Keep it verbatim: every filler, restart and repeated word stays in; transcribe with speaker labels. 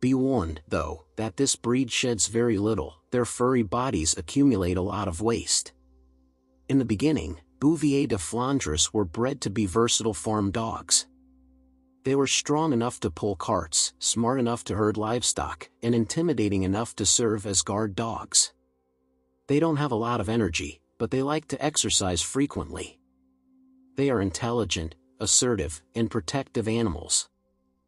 Speaker 1: Be warned, though, that this breed sheds very little. Their furry bodies accumulate a lot of waste. In the beginning, Bouvier de Flandres were bred to be versatile farm dogs. They were strong enough to pull carts, smart enough to herd livestock, and intimidating enough to serve as guard dogs. They don't have a lot of energy, but they like to exercise frequently. They are intelligent, assertive, and protective animals.